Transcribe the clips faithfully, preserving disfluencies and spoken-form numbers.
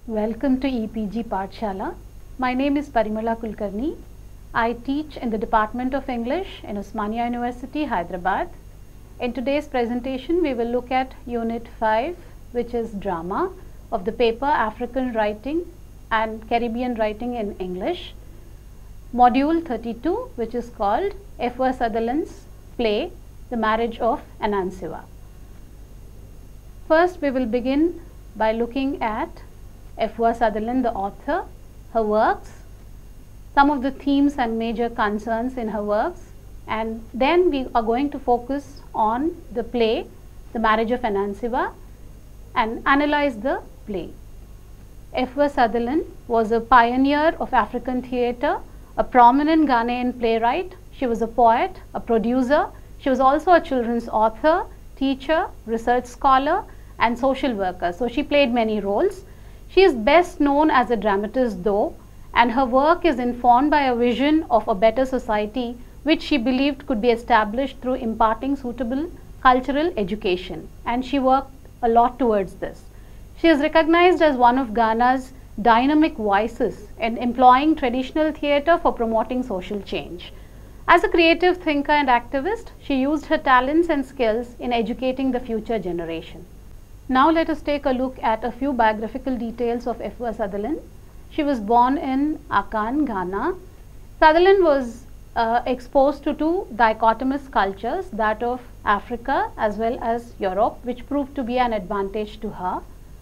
Welcome to E P G Pathshala. My name is Parimala Kulkarni. I teach in the Department of English in Osmania University, Hyderabad. In today's presentation, we will look at Unit five, which is Drama, of the paper African Writing and Caribbean Writing in English. Module thirty-two, which is called F W Sutherland's play, The Marriage of Anansiwa. First, we will begin by looking at F W Sutherland, the author, her works, some of the themes and major concerns in her works, and then we are going to focus on the play, The Marriage of Anansiwa, and analyze the play. F W Sutherland was a pioneer of African theatre, a prominent Ghanaian playwright. She was a poet, a producer. She was also a children's author, teacher, research scholar, and social worker. So she played many roles. She is best known as a dramatist though, and her work is informed by a vision of a better society which she believed could be established through imparting suitable cultural education, and she worked a lot towards this. She is recognized as one of Ghana's dynamic voices in employing traditional theatre for promoting social change. As a creative thinker and activist, she used her talents and skills in educating the future generation. Now let us take a look at a few biographical details of F W Sutherland. She was born in Akan, Ghana. Sutherland was uh, exposed to two dichotomous cultures, that of Africa as well as Europe, which proved to be an advantage to her.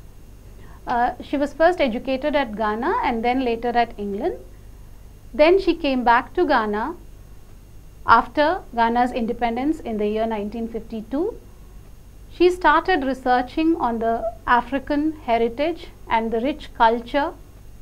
Uh, she was first educated at Ghana and then later at England. Then she came back to Ghana after Ghana's independence in the year nineteen fifty-two. She started researching on the African heritage and the rich culture.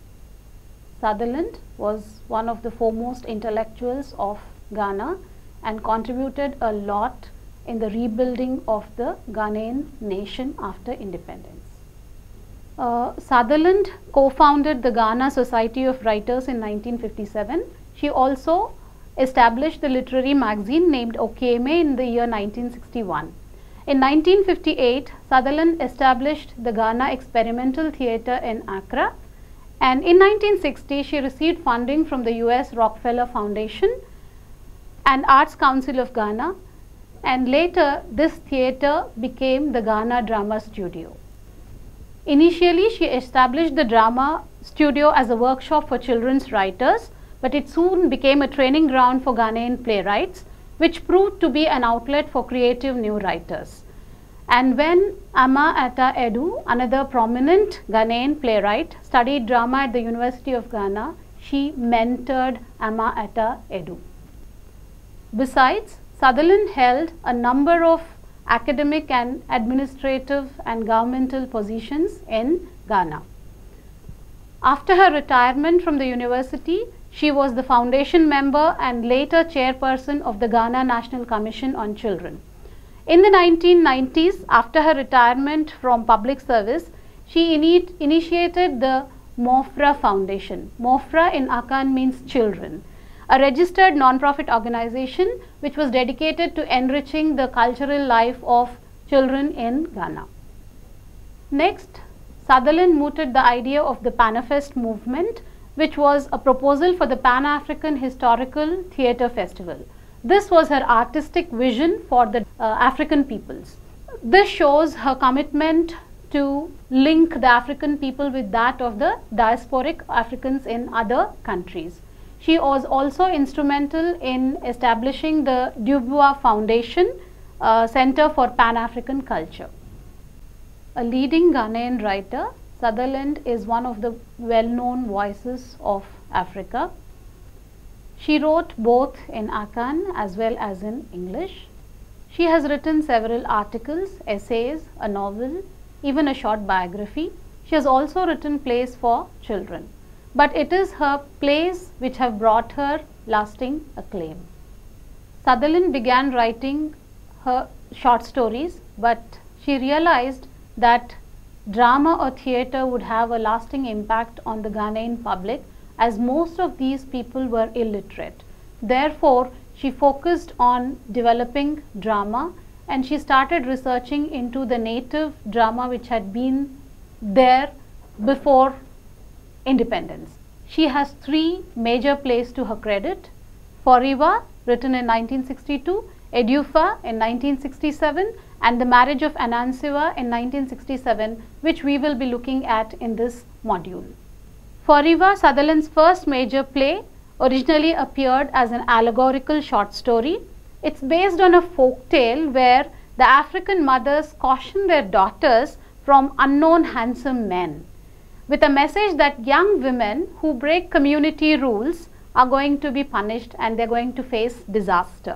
Sutherland was one of the foremost intellectuals of Ghana and contributed a lot in the rebuilding of the Ghanaian nation after independence. Uh, Sutherland co-founded the Ghana Society of Writers in nineteen fifty-seven. She also established the literary magazine named Okeme in the year nineteen sixty-one. In nineteen fifty-eight, Sutherland established the Ghana Experimental Theatre in Accra, and in nineteen sixty she received funding from the U S Rockefeller Foundation and Arts Council of Ghana, and later this theatre became the Ghana Drama Studio. Initially she established the drama studio as a workshop for children's writers, but it soon became a training ground for Ghanaian playwrights, which proved to be an outlet for creative new writers. And when Ama Ata Edu, another prominent Ghanaian playwright, studied drama at the University of Ghana, she mentored Ama Ata Edu. Besides, Sutherland held a number of academic and administrative and governmental positions in Ghana. After her retirement from the university, she was the foundation member and later chairperson of the Ghana National Commission on Children. In the nineteen nineties, after her retirement from public service, she ini initiated the MOFRA Foundation. MOFRA in Akan means children, a registered non-profit organization which was dedicated to enriching the cultural life of children in Ghana. Next, Sutherland mooted the idea of the Panafest movement, which was a proposal for the Pan-African Historical Theatre Festival. This was her artistic vision for the uh, African peoples. This shows her commitment to link the African people with that of the diasporic Africans in other countries. She was also instrumental in establishing the Dubois Foundation, uh, Center for Pan-African Culture. A leading Ghanaian writer, Sutherland is one of the well-known voices of Africa. She wrote both in Akan as well as in English. She has written several articles, essays, a novel, even a short biography. She has also written plays for children, but it is her plays which have brought her lasting acclaim. Sutherland began writing her short stories, but she realized that drama or theatre would have a lasting impact on the Ghanaian public, as most of these people were illiterate. Therefore, she focused on developing drama, and she started researching into the native drama which had been there before independence. She has three major plays to her credit: Foriva, written in nineteen sixty-two, Edupha in nineteen sixty-seven, and The Marriage of Anansiva in nineteen sixty-seven, which we will be looking at in this module. Foriva, Sutherland's first major play, originally appeared as an allegorical short story. It's based on a folk tale where the African mothers caution their daughters from unknown handsome men, with a message that young women who break community rules are going to be punished and they're going to face disaster.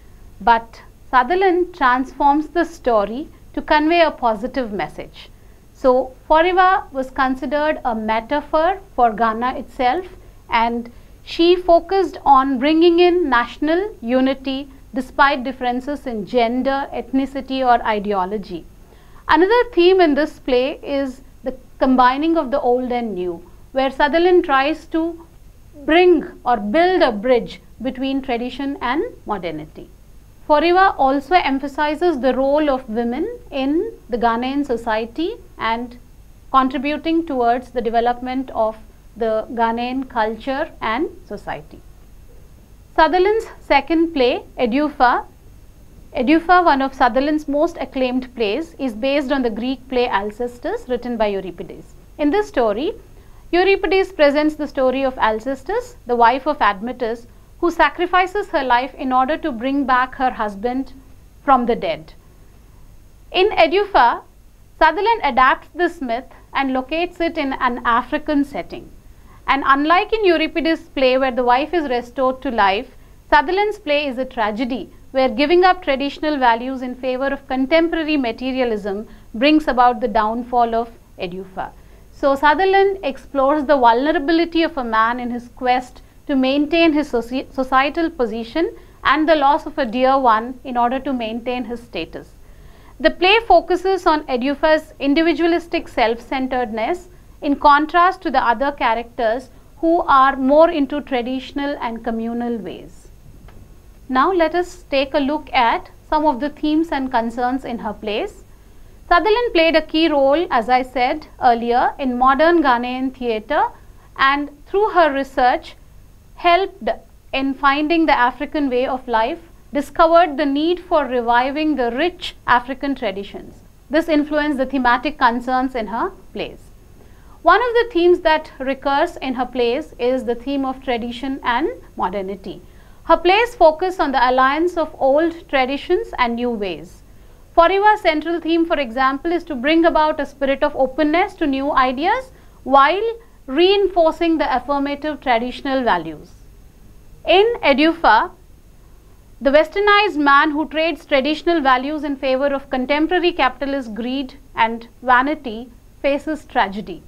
But Sutherland transforms the story to convey a positive message. So Foriva was considered a metaphor for Ghana itself, and she focused on bringing in national unity despite differences in gender, ethnicity or ideology. Another theme in this play is the combining of the old and new, where Sutherland tries to bring or build a bridge between tradition and modernity. Foriva also emphasizes the role of women in the Ghanaian society and contributing towards the development of the Ghanaian culture and society. Sutherland's second play, Edupha. Edupha, one of Sutherland's most acclaimed plays, is based on the Greek play Alcestis, written by Euripides. In this story, Euripides presents the story of Alcestis, the wife of Admetus, who sacrifices her life in order to bring back her husband from the dead. In Edupha, Sutherland adapts this myth and locates it in an African setting. And unlike in Euripides' play where the wife is restored to life, Sutherland's play is a tragedy where giving up traditional values in favor of contemporary materialism brings about the downfall of Edupha. So Sutherland explores the vulnerability of a man in his quest to maintain his soci societal position and the loss of a dear one in order to maintain his status. The play focuses on Edupha's individualistic self-centeredness in contrast to the other characters who are more into traditional and communal ways. Now let us take a look at some of the themes and concerns in her plays. Sutherland played a key role, as I said earlier, in modern Ghanaian theatre, and through her research helped in finding the African way of life, discovered the need for reviving the rich African traditions. This influenced the thematic concerns in her plays. One of the themes that recurs in her plays is the theme of tradition and modernity. Her plays focus on the alliance of old traditions and new ways. Foriva's central theme, for example, is to bring about a spirit of openness to new ideas while reinforcing the affirmative traditional values. In Edupha, the westernized man who trades traditional values in favor of contemporary capitalist greed and vanity faces tragedy.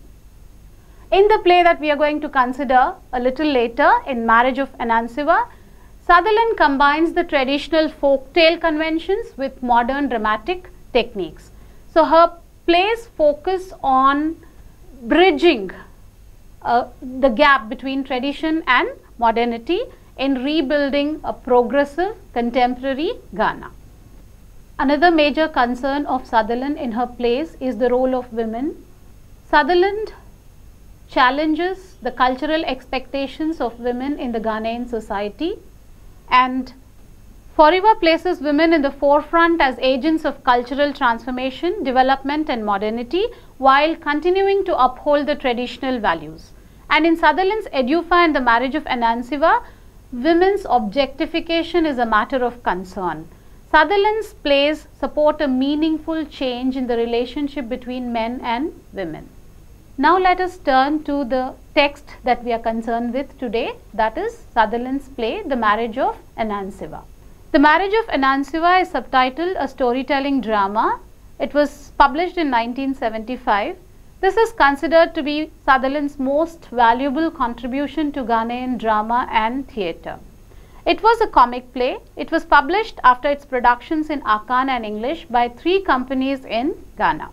In the play that we are going to consider a little later, in Marriage of Anansiva, Sutherland combines the traditional folktale conventions with modern dramatic techniques. So her plays focus on bridging uh, the gap between tradition and modernity in rebuilding a progressive contemporary Ghana. Another major concern of Sutherland in her plays is the role of women. Sutherland challenges the cultural expectations of women in the Ghanaian society, and Foriva places women in the forefront as agents of cultural transformation, development and modernity while continuing to uphold the traditional values. And in Sutherland's Edupha and The Marriage of Anansiva, women's objectification is a matter of concern. Sutherland's plays support a meaningful change in the relationship between men and women. Now let us turn to the text that we are concerned with today, that is Sutherland's play The Marriage of Anansiva. The Marriage of Anansiva is subtitled A Storytelling Drama. It was published in nineteen seventy-five. This is considered to be Sutherland's most valuable contribution to Ghanaian drama and theatre. It was a comic play. It was published after its productions in Akan and English by three companies in Ghana.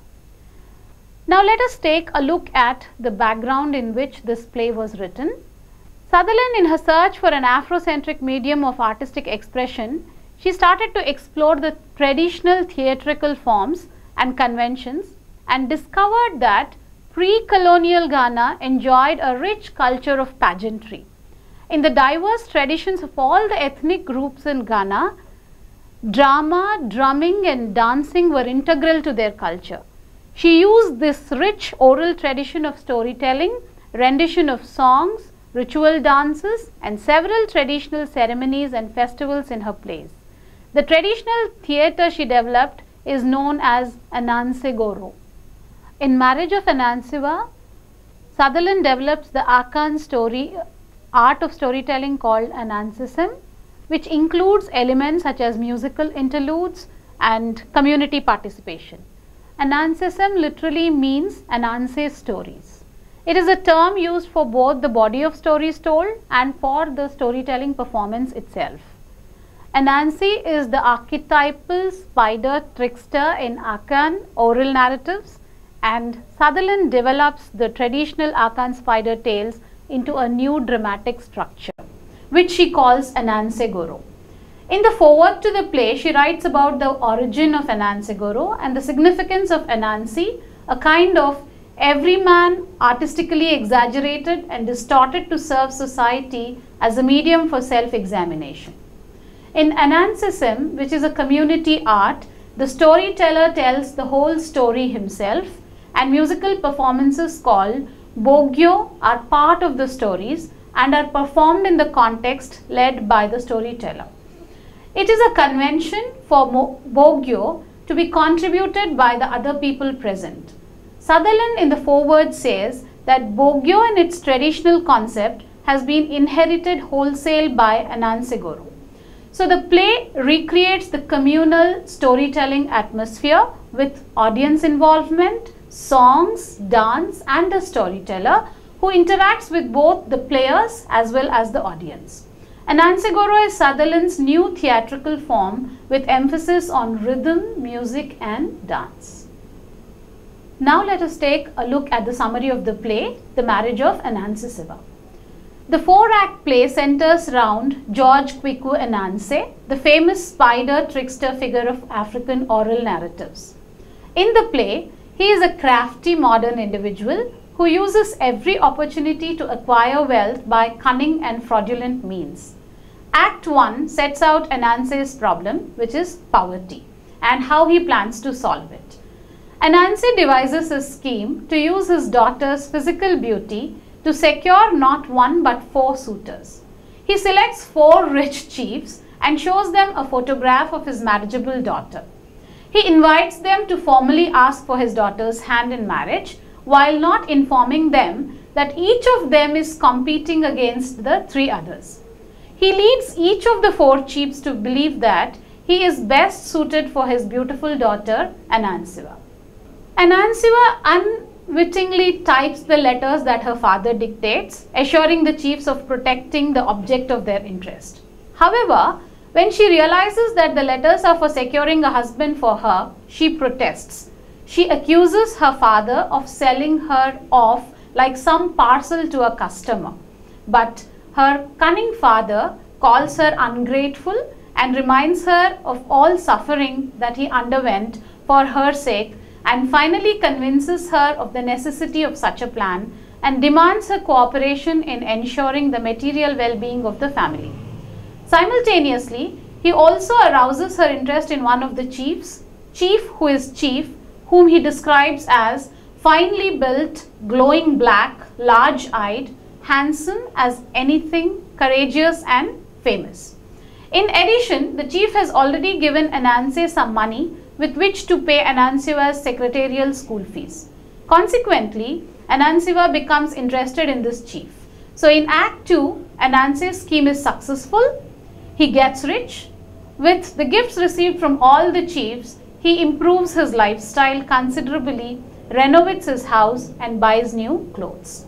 Now let us take a look at the background in which this play was written. Sutherland, in her search for an Afrocentric medium of artistic expression, she started to explore the traditional theatrical forms and conventions and discovered that pre-colonial Ghana enjoyed a rich culture of pageantry. In the diverse traditions of all the ethnic groups in Ghana, drama, drumming and dancing were integral to their culture. She used this rich oral tradition of storytelling, rendition of songs, ritual dances and several traditional ceremonies and festivals in her plays. The traditional theatre she developed is known as Ananse Goro. In Marriage of Anansiwa, Sutherland develops the Akan story, art of storytelling called Anansism, which includes elements such as musical interludes and community participation. Anansism literally means Ananse stories. It is a term used for both the body of stories told and for the storytelling performance itself. Anansi is the archetypal spider trickster in Akan oral narratives, and Sutherland develops the traditional Akan spider tales into a new dramatic structure, which she calls Ananse Goro. In the foreword to the play, she writes about the origin of Ananse Goro and the significance of Anansi, a kind of everyman artistically exaggerated and distorted to serve society as a medium for self-examination. In Anansism, which is a community art, the storyteller tells the whole story himself, and musical performances called Bogyo are part of the stories and are performed in the context led by the storyteller. It is a convention for Bogyo to be contributed by the other people present. Sutherland in the foreword says that Bogyo in its traditional concept has been inherited wholesale by Ananse Goro. So the play recreates the communal storytelling atmosphere with audience involvement, songs, dance and a storyteller who interacts with both the players as well as the audience. Ananse Goro is Sutherland's new theatrical form with emphasis on rhythm, music and dance. Now let us take a look at the summary of the play, The Marriage of Anansisiwa. The four-act play centers around George Kwiku Ananse, the famous spider trickster figure of African oral narratives. In the play, he is a crafty modern individual who uses every opportunity to acquire wealth by cunning and fraudulent means. Act one sets out Ananse's problem, which is poverty, and how he plans to solve it. Ananse devises a scheme to use his daughter's physical beauty to secure not one but four suitors. He selects four rich chiefs and shows them a photograph of his marriageable daughter. He invites them to formally ask for his daughter's hand in marriage, while not informing them that each of them is competing against the three others. He leads each of the four chiefs to believe that he is best suited for his beautiful daughter Anansiwa. Anansiwa unwittingly types the letters that her father dictates, assuring the chiefs of protecting the object of their interest. However, when she realizes that the letters are for securing a husband for her, she protests. She accuses her father of selling her off like some parcel to a customer. But her cunning father calls her ungrateful and reminds her of all suffering that he underwent for her sake, and finally convinces her of the necessity of such a plan and demands her cooperation in ensuring the material well-being of the family. Simultaneously, he also arouses her interest in one of the chiefs, chief who is chief, whom he describes as finely built, glowing black, large-eyed, handsome as anything, courageous and famous. In addition, the chief has already given Ananse some money with which to pay Anansiwa's secretarial school fees. Consequently, Anansiwa becomes interested in this chief. So in Act two, Ananse's scheme is successful. He gets rich. With the gifts received from all the chiefs, he improves his lifestyle considerably, renovates his house and buys new clothes.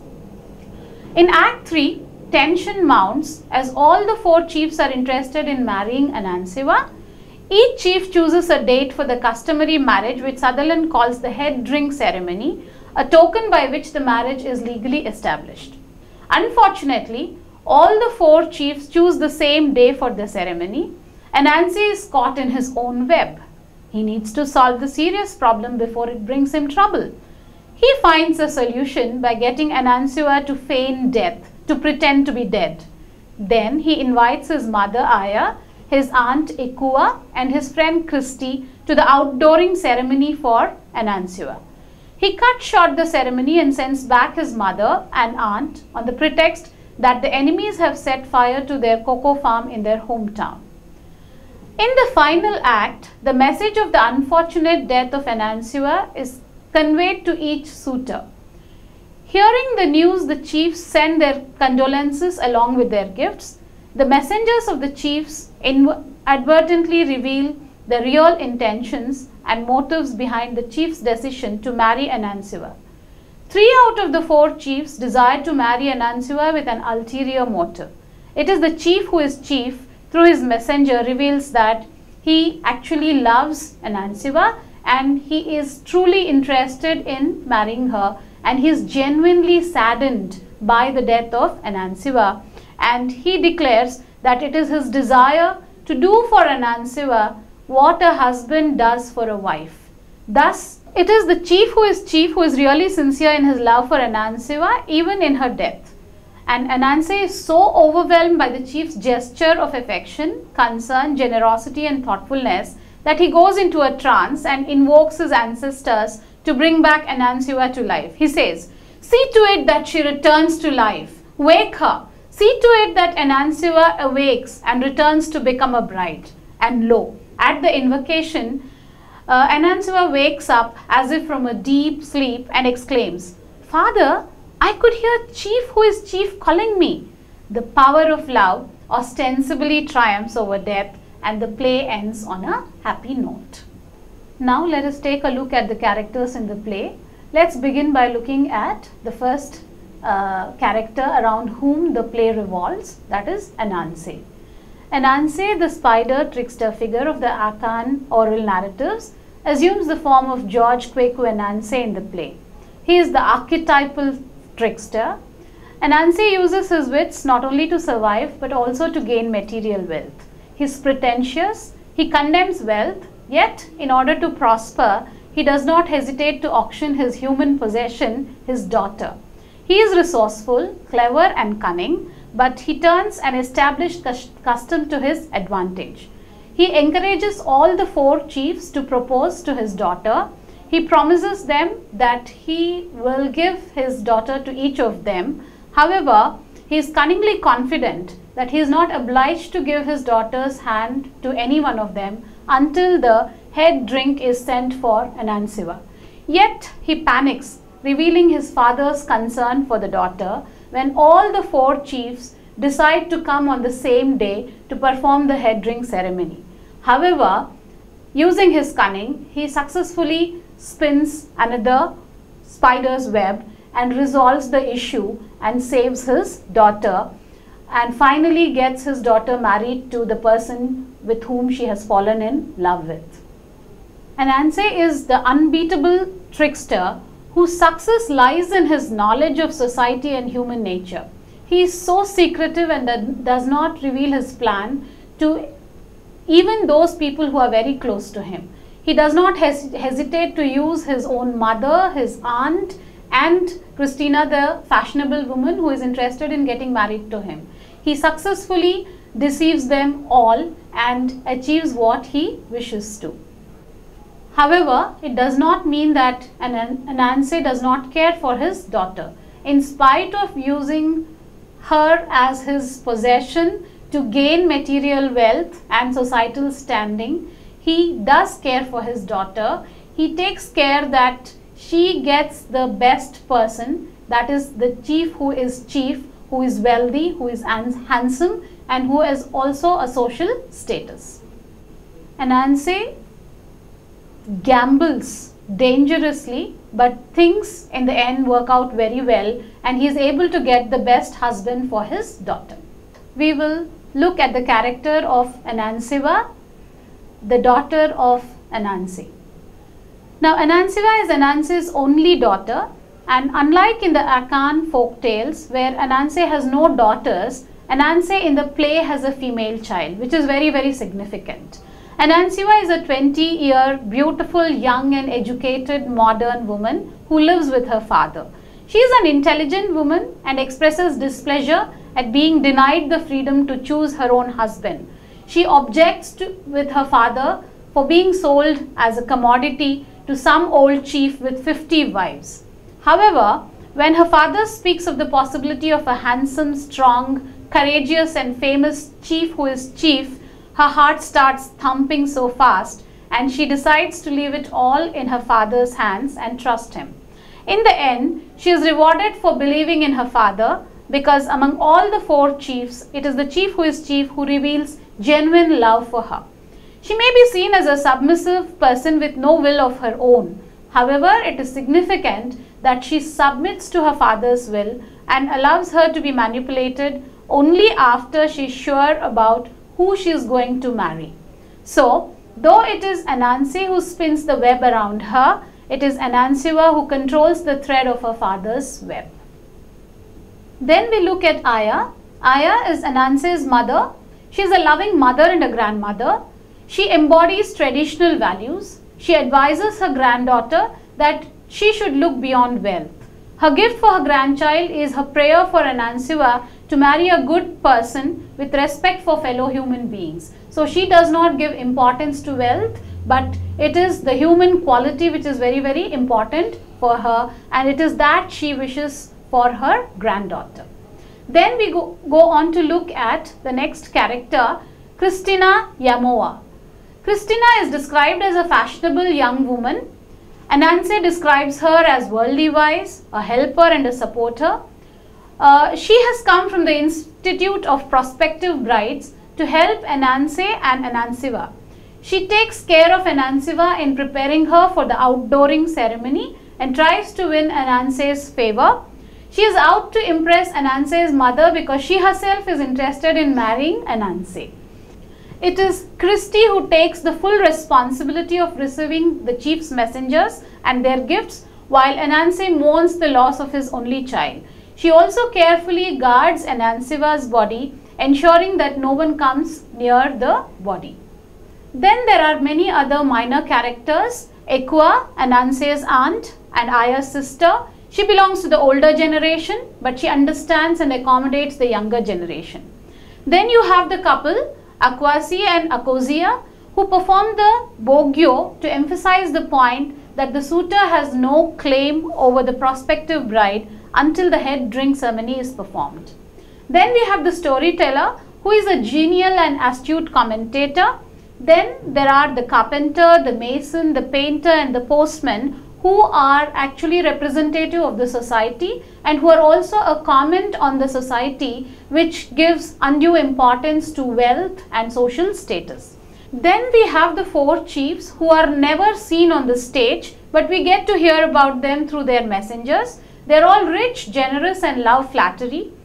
In Act three, tension mounts as all the four chiefs are interested in marrying Anansiwa. Each chief chooses a date for the customary marriage, which Sutherland calls the head drink ceremony, a token by which the marriage is legally established. Unfortunately, all the four chiefs choose the same day for the ceremony. Ananse is caught in his own web. He needs to solve the serious problem before it brings him trouble. He finds a solution by getting Anansua to feign death, to pretend to be dead. Then he invites his mother Aya, his aunt Ekua, and his friend Christy to the outdooring ceremony for Anansua. He cuts short the ceremony and sends back his mother and aunt on the pretext that the enemies have set fire to their cocoa farm in their hometown. In the final act, the message of the unfortunate death of Anansua is conveyed to each suitor. Hearing the news, the chiefs send their condolences along with their gifts. The messengers of the chiefs inadvertently reveal the real intentions and motives behind the chief's decision to marry Anansua. Three out of the four chiefs desire to marry Anansua with an ulterior motive. It is the chief who is chief, through his messenger, reveals that he actually loves Anansua and he is truly interested in marrying her, and he is genuinely saddened by the death of Anansua, and he declares that it is his desire to do for Anansua what a husband does for a wife. Thus, it is the chief who is chief who is really sincere in his love for Anansua even in her death. And Ananse is so overwhelmed by the chief's gesture of affection, concern, generosity and thoughtfulness that he goes into a trance and invokes his ancestors to bring back Anansua to life. He says, "See to it that she returns to life. Wake her. See to it that Anansua awakes and returns to become a bride." And lo, at the invocation, uh, Anansua wakes up as if from a deep sleep and exclaims, "Father, I could hear chief who is chief calling me." The power of love ostensibly triumphs over death, and the play ends on a happy note. Now let us take a look at the characters in the play. Let's begin by looking at the first uh, character around whom the play revolves, that is Ananse. Ananse, the spider trickster figure of the Akan oral narratives, assumes the form of George Kweku Ananse in the play. He is the archetypal trickster. Ananse uses his wits not only to survive but also to gain material wealth. He is pretentious, he condemns wealth, yet in order to prosper, he does not hesitate to auction his human possession, his daughter. He is resourceful, clever and cunning, but he turns an established custom to his advantage. He encourages all the four chiefs to propose to his daughter. He promises them that he will give his daughter to each of them. However, he is cunningly confident that he is not obliged to give his daughter's hand to any one of them until the head drink is sent for Anansua. Yet he panics, revealing his father's concern for the daughter, when all the four chiefs decide to come on the same day to perform the head drink ceremony. However, using his cunning, he successfully spins another spider's web and resolves the issue and saves his daughter, and finally gets his daughter married to the person with whom she has fallen in love with. Ananse is the unbeatable trickster whose success lies in his knowledge of society and human nature. He is so secretive and does not reveal his plan to even those people who are very close to him. He does not hes hesitate to use his own mother, his aunt, and Christina, the fashionable woman who is interested in getting married to him. He successfully deceives them all and achieves what he wishes to. However, it does not mean that Ananse does not care for his daughter. In spite of using her as his possession to gain material wealth and societal standing, he does care for his daughter. He takes care that she gets the best person, that is the chief who is chief, who is wealthy, who is handsome, and who is also a social status. Ananse gambles dangerously, but things in the end work out very well, and he is able to get the best husband for his daughter. We will look at the character of Anansua, the daughter of Ananse. Now, Anansua is Ananse's only daughter, and unlike in the Akan folk tales where Ananse has no daughters, Ananse in the play has a female child, which is very very significant. Anansiwa is a twenty-year, beautiful, young and educated modern woman who lives with her father. She is an intelligent woman and expresses displeasure at being denied the freedom to choose her own husband. She objects to, with her father for being sold as a commodity to some old chief with fifty wives. However, when her father speaks of the possibility of a handsome, strong, courageous and famous chief who is chief, her heart starts thumping so fast and she decides to leave it all in her father's hands and trust him. In the end, she is rewarded for believing in her father, because among all the four chiefs, it is the chief who is chief who reveals genuine love for her. She may be seen as a submissive person with no will of her own. However, it is significant that she submits to her father's will and allows her to be manipulated only after she is sure about who she is going to marry. So, though it is Anansi who spins the web around her, it is Anansiwa who controls the thread of her father's web. Then we look at Aya. Aya is Anansi's mother. She is a loving mother and a grandmother. She embodies traditional values. She advises her granddaughter that she should look beyond wealth. Her gift for her grandchild is her prayer for Anansiwa to marry a good person with respect for fellow human beings. So she does not give importance to wealth, but it is the human quality which is very very important for her, and it is that she wishes for her granddaughter. Then we go, go on to look at the next character, Christina Yamoa. Christina is described as a fashionable young woman. Anansi describes her as worldly wise, a helper and a supporter. Uh, she has come from the Institute of Prospective Brides to help Anansi and Anansiwa. She takes care of Anansiwa in preparing her for the outdooring ceremony and tries to win Anansi's favor. She is out to impress Anansi's mother because she herself is interested in marrying Anansi. It is Christy who takes the full responsibility of receiving the chief's messengers and their gifts, while Anansi mourns the loss of his only child. She also carefully guards Anansiwa's body, ensuring that no one comes near the body. Then there are many other minor characters. Ekua, Anansi's aunt and Aya's sister. She belongs to the older generation, but she understands and accommodates the younger generation. Then you have the couple, Akwasi and Akozia, who perform the Bogyo to emphasize the point that the suitor has no claim over the prospective bride until the head drink ceremony is performed. Then we have the storyteller, who is a genial and astute commentator. Then there are the carpenter, the mason, the painter and the postman, who are actually representative of the society and who are also a comment on the society, which gives undue importance to wealth and social status. Then we have the four chiefs who are never seen on the stage, but we get to hear about them through their messengers. They are all rich, generous and love flattery.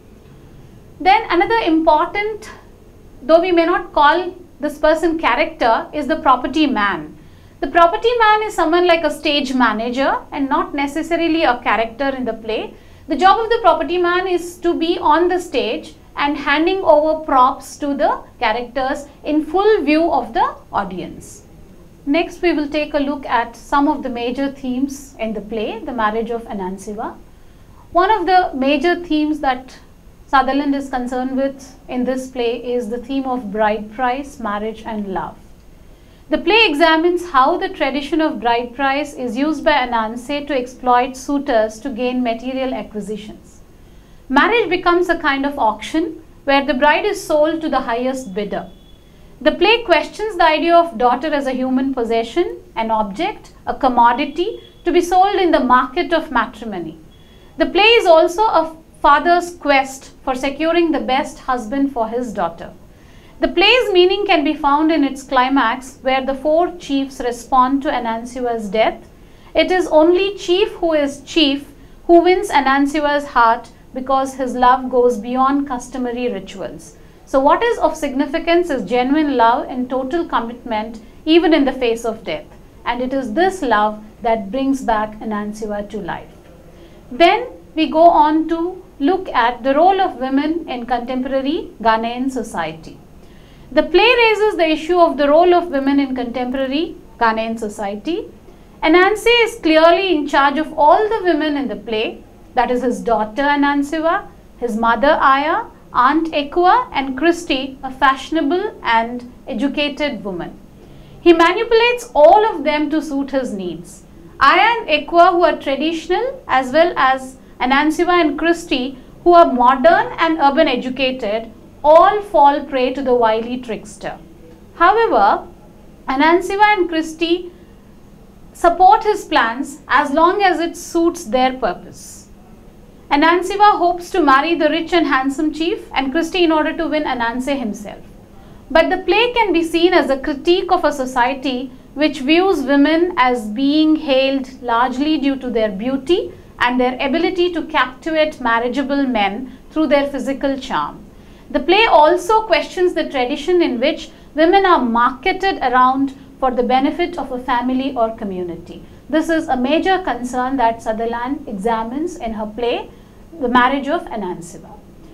Then another important, though we may not call this person character, is the property man. The property man is someone like a stage manager and not necessarily a character in the play. The job of the property man is to be on the stage and handing over props to the characters in full view of the audience. Next we will take a look at some of the major themes in the play, The Marriage of Anansiwa. One of the major themes that Sutherland is concerned with in this play is the theme of bride price, marriage and love. The play examines how the tradition of bride price is used by Anansi to exploit suitors to gain material acquisitions. Marriage becomes a kind of auction where the bride is sold to the highest bidder. The play questions the idea of daughter as a human possession, an object, a commodity to be sold in the market of matrimony. The play is also a father's quest for securing the best husband for his daughter. The play's meaning can be found in its climax, where the four chiefs respond to Anansiwa's death. It is only chief who is chief who wins Anansiwa's heart because his love goes beyond customary rituals. So what is of significance is genuine love and total commitment even in the face of death. And it is this love that brings back Anansiwa to life. Then we go on to look at the role of women in contemporary Ghanaian society. The play raises the issue of the role of women in contemporary Ghanaian society. Anansi is clearly in charge of all the women in the play, that is his daughter Anansiwa, his mother Aya, Aunt Ekua and Christy, a fashionable and educated woman. He manipulates all of them to suit his needs. Aya and Ekua, who are traditional, as well as Anansiwa and Christy, who are modern and urban educated, all fall prey to the wily trickster. However, Anansiwa and Christy support his plans as long as it suits their purpose. Anansiwa hopes to marry the rich and handsome chief, and Christy in order to win Ananse himself. But the play can be seen as a critique of a society which views women as being hailed largely due to their beauty and their ability to captivate marriageable men through their physical charm. The play also questions the tradition in which women are marketed around for the benefit of a family or community. This is a major concern that Sutherland examines in her play, The Marriage of Anansiwa.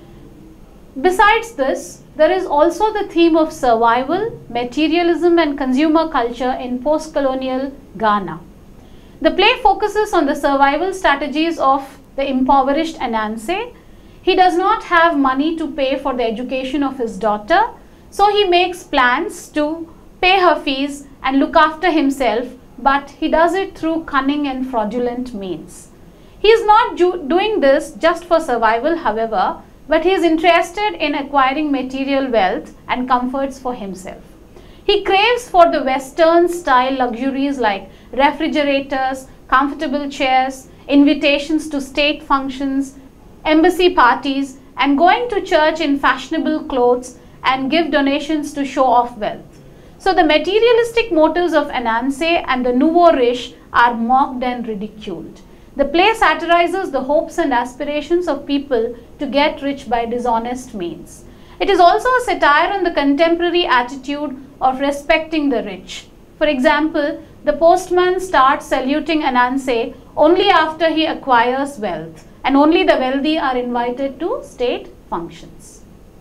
Besides this, there is also the theme of survival, materialism and consumer culture in post-colonial Ghana. The play focuses on the survival strategies of the impoverished Ananse. He does not have money to pay for the education of his daughter, so he makes plans to pay her fees and look after himself, but he does it through cunning and fraudulent means. He is not doing this just for survival, however, but he is interested in acquiring material wealth and comforts for himself. He craves for the Western style luxuries like refrigerators, comfortable chairs, invitations to state functions, embassy parties, and going to church in fashionable clothes and give donations to show off wealth. So the materialistic motives of Ananse and the nouveau riche are mocked and ridiculed. The play satirizes the hopes and aspirations of people to get rich by dishonest means. It is also a satire on the contemporary attitude of respecting the rich. For example, the postman starts saluting Ananse only after he acquires wealth, and only the wealthy are invited to state functions.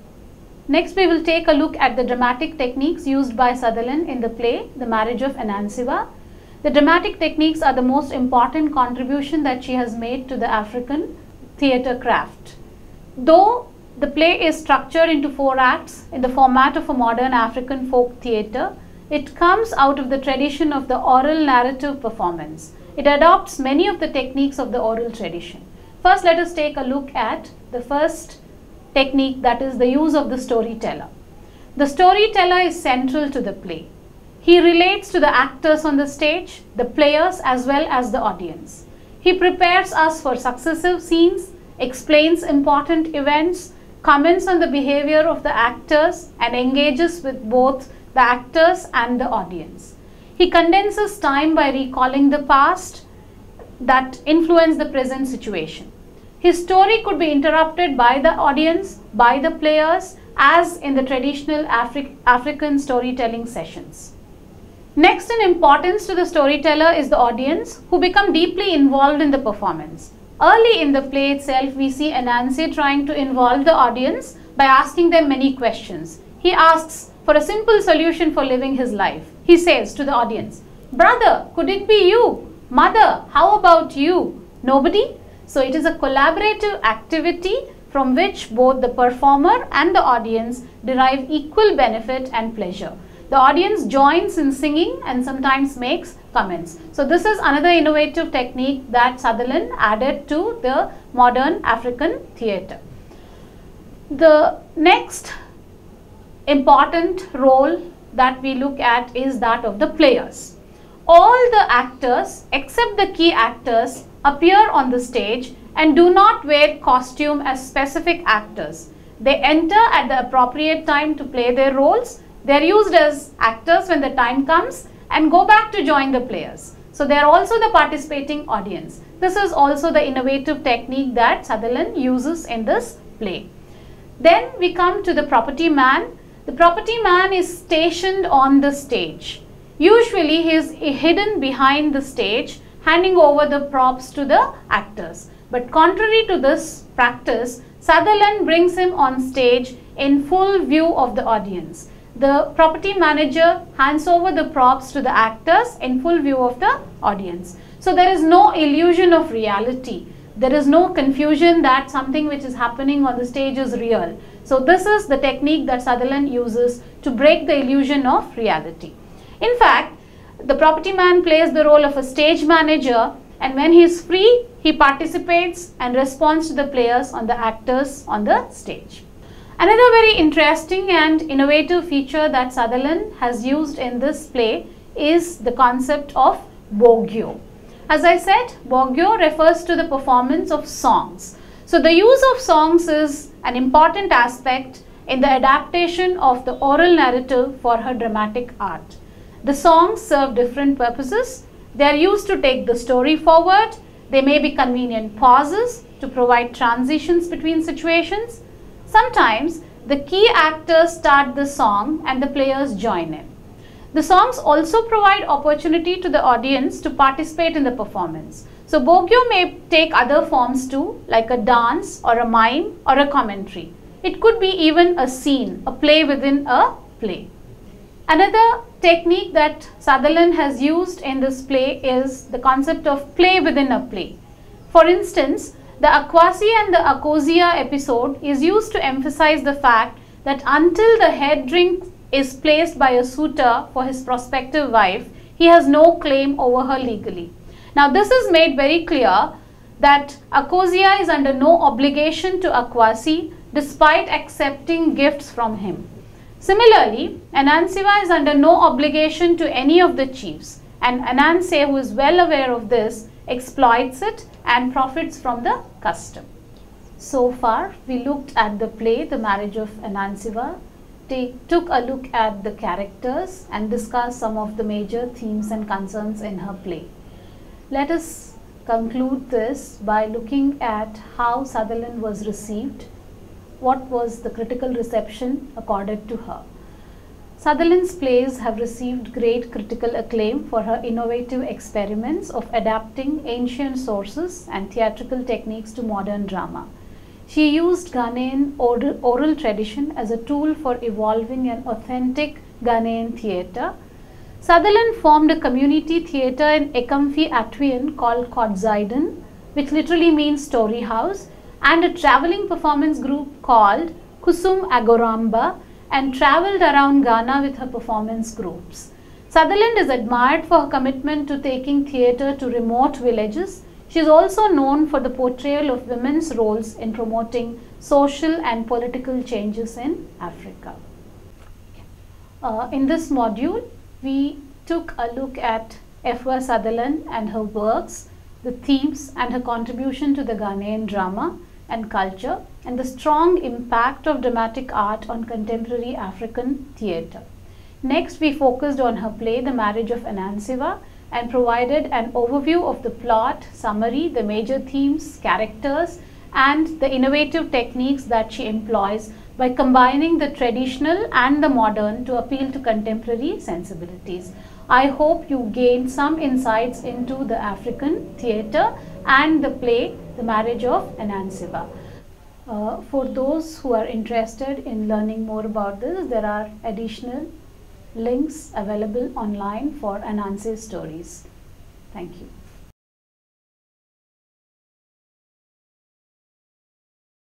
Next, we will take a look at the dramatic techniques used by Sutherland in the play, The Marriage of Anansiwa. The dramatic techniques are the most important contribution that she has made to the African theatre craft. Though the play is structured into four acts in the format of a modern African folk theatre, it comes out of the tradition of the oral narrative performance. It adopts many of the techniques of the oral tradition. First, let us take a look at the first technique, that is the use of the storyteller. The storyteller is central to the play. He relates to the actors on the stage, the players as well as the audience. He prepares us for successive scenes, explains important events, comments on the behavior of the actors and engages with both the actors and the audience. He condenses time by recalling the past that influenced the present situation. His story could be interrupted by the audience, by the players, as in the traditional Afri- African storytelling sessions. Next in importance to the storyteller is the audience, who become deeply involved in the performance. Early in the play itself, we see Ananse trying to involve the audience by asking them many questions. He asks for a simple solution for living his life. He says to the audience, "Brother, could it be you? Mother, how about you? Nobody?" So it is a collaborative activity from which both the performer and the audience derive equal benefit and pleasure. The audience joins in singing and sometimes makes comments. So this is another innovative technique that Sutherland added to the modern African theatre. The next important role that we look at is that of the players. All the actors except the key actors appear on the stage and do not wear costume as specific actors. They enter at the appropriate time to play their roles. They are used as actors when the time comes and go back to join the players. So they are also the participating audience. This is also the innovative technique that Sutherland uses in this play. Then we come to the property man. The property man is stationed on the stage. Usually he is hidden behind the stage, handing over the props to the actors. But contrary to this practice, Sutherland brings him on stage in full view of the audience. the property manager hands over the props to the actors in full view of the audience. So there is no illusion of reality. There is no confusion that something which is happening on the stage is real. So this is the technique that Sutherland uses to break the illusion of reality. In fact, the property man plays the role of a stage manager, and when he is free, he participates and responds to the players on the actors on the stage. Another very interesting and innovative feature that Sutherland has used in this play is the concept of Boggio. As I said, Boggio refers to the performance of songs. So the use of songs is an important aspect in the adaptation of the oral narrative for her dramatic art. The songs serve different purposes. They are used to take the story forward. They may be convenient pauses to provide transitions between situations. Sometimes the key actors start the song and the players join in. The songs also provide opportunity to the audience to participate in the performance. So Boggio may take other forms too, like a dance or a mime or a commentary. It could be even a scene, a play within a play. Another technique that Sutherland has used in this play is the concept of play within a play. For instance, the Akwasi and the Akosia episode is used to emphasize the fact that until the head drink is placed by a suitor for his prospective wife, he has no claim over her legally. Now this is made very clear that Akosia is under no obligation to Akwasi despite accepting gifts from him. Similarly, Anansiva is under no obligation to any of the chiefs, and Ananse, who is well aware of this, exploits it and profits from the custom. So far, we looked at the play The Marriage of Anansiva, take, took a look at the characters and discussed some of the major themes and concerns in her play. Let us conclude this by looking at how Sutherland was received. What was the critical reception accorded to her? Sutherland's plays have received great critical acclaim for her innovative experiments of adapting ancient sources and theatrical techniques to modern drama. She used Ghanaian oral, oral tradition as a tool for evolving an authentic Ghanaian theatre. Sutherland formed a community theatre in Ekamfi Atwian called Kotzaidan, which literally means story house, and a travelling performance group called Kusum Agoramba, and travelled around Ghana with her performance groups. Sutherland is admired for her commitment to taking theatre to remote villages. She is also known for the portrayal of women's roles in promoting social and political changes in Africa. Uh, in this module, we took a look at Efua Sutherland and her works, the themes and her contribution to the Ghanaian drama and culture, and the strong impact of dramatic art on contemporary African theatre. Next, we focused on her play The Marriage of Anansiva and provided an overview of the plot, summary, the major themes, characters, and the innovative techniques that she employs by combining the traditional and the modern to appeal to contemporary sensibilities. I hope you gained some insights into the African theatre and the play The Marriage of Anansiva. Uh, for those who are interested in learning more about this, there are additional links available online for Anansi's stories. Thank you.